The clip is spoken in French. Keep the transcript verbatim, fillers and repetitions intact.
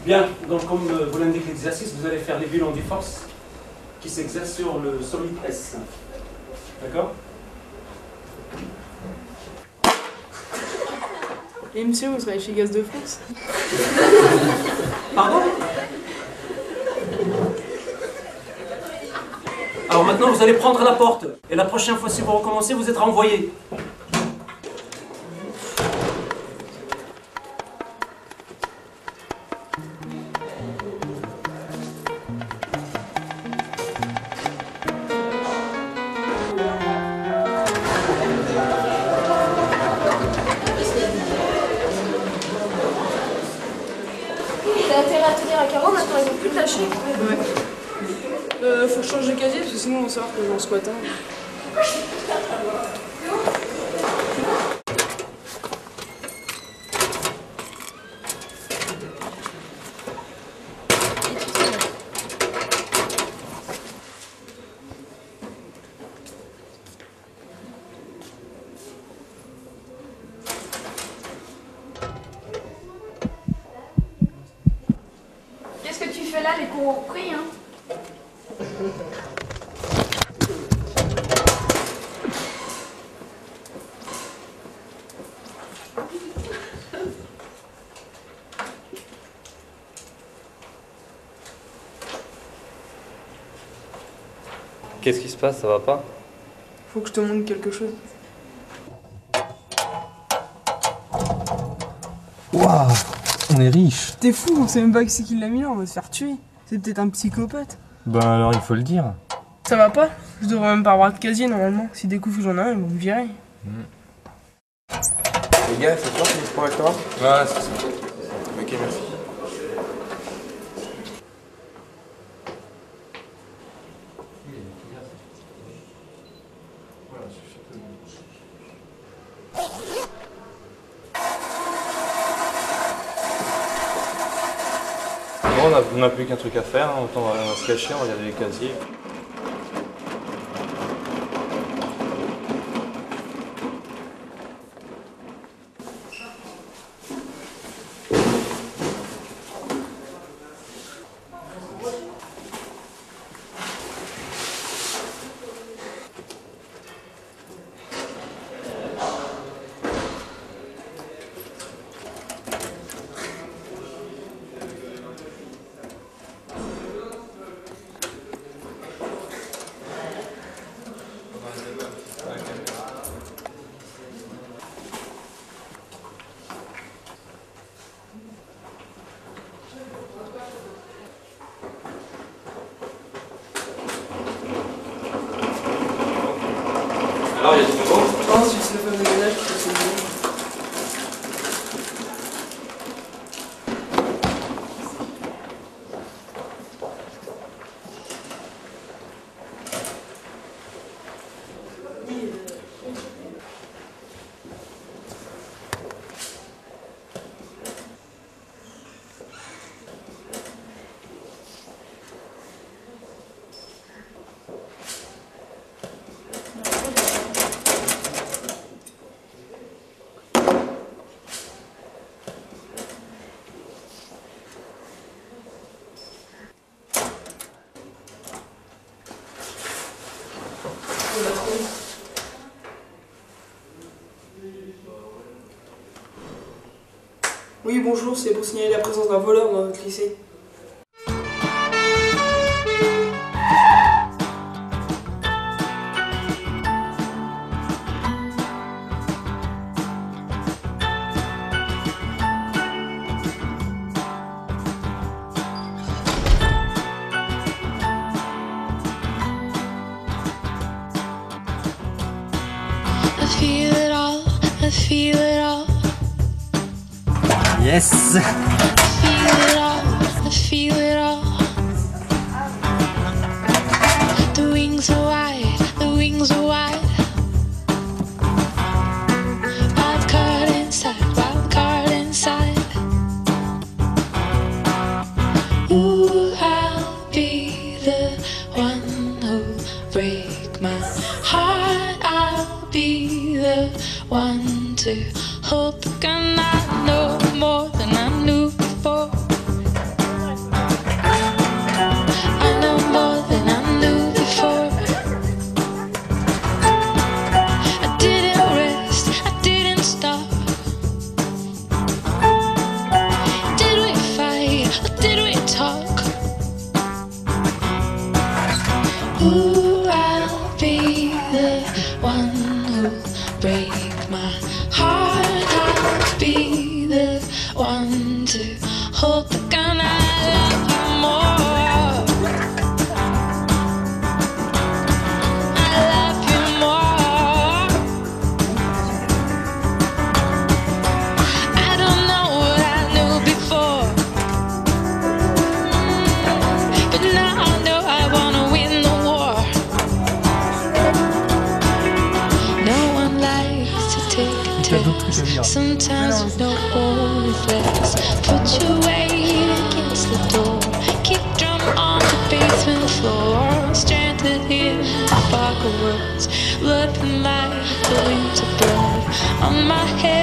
Bien, donc comme vous l'indique l'exercice, vous allez faire les bilans des forces qui s'exercent sur le solide S. D'accord? Et monsieur, vous serez chez Gaz de France? Pardon? Alors maintenant, vous allez prendre la porte. Et la prochaine fois, si vous recommencez, vous êtes renvoyé. T'as intérêt à tenir à carreau, maintenant ils vont plus te lâcher. Ouais. Euh, faut changer de casier parce que sinon on va savoir que j'en squatte un. Qu'est-ce que tu fais là, les cours ont repris, hein? Qu'est-ce qui se passe? Ça va pas? Faut que je te montre quelque chose. Waouh, on est riche. T'es fou, on sait même pas qui c'est qui l'a mis là, on va se faire tuer. C'est peut-être un psychopathe. Ben alors il faut le dire. Ça va pas? Je devrais même pas avoir de casier normalement. S'ils découvrent que j'en ai un, ils vont me virer. Les gars, c'est toi qui me prends avec toi? Ouais, c'est ça. Ok, merci. Bon, on a- on n'a plus qu'un truc à faire, hein. Autant on va, on va se cacher, on va regarder les casiers. Alors, il y a du nouveau? Non, c'est juste la femme de ménage qui fait son boulot. Oui, bonjour, c'est pour signaler la présence d'un voleur dans votre lycée. I feel it all, I feel it all, Yes. I feel it all, I feel it all. The wings are wide, the wings are wide. Wild card inside, wild card inside. Ooh, I'll be the one who'll break my heart. I'll be the one to hold the gun. I know more than I knew before. Or did we talk? Ooh, I'll be the one who'll break my heart. I'll be the one to hold the gun. I love you more. I love you more. I don't know what I knew before, but now I know I wanna win the war. No one likes to take a test. Sometimes with no reflex. Put your weight against the door. Keep drum on the basement floor. Stranded here in fog of words. Blood in my winter blood on my head.